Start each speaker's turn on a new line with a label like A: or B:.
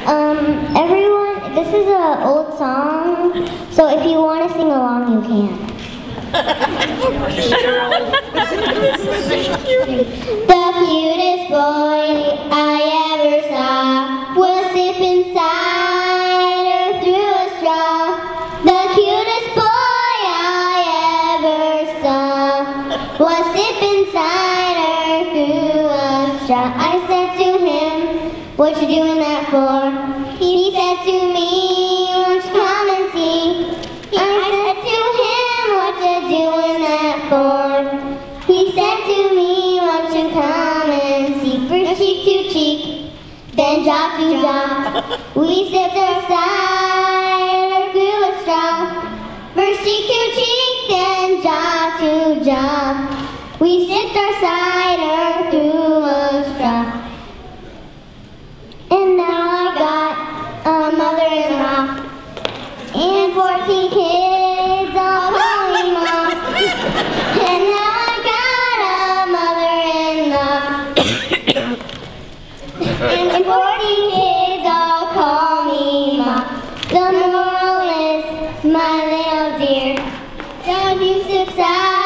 A: Everyone, this is an old song, so if you want to sing along, you can. The cutest boy I ever saw was sipping cider through a straw. The cutest boy I ever saw was sipping cider through a straw. I said to him, "What you doing that for?" He said to me, "Won't you come and see?" I said to him, "What you doing that for?" He said to me, "Won't you come and see?" First cheek to cheek, then jaw to jaw. We sipped our cider through a straw. First cheek to cheek, then jaw to jaw. We sipped our cider through a straw. And now I got a mother-in-law and 14 kids all call me mom. And now I got a mother-in-law and 14 kids all call me mom. The moral is, my little dear, don't you subside.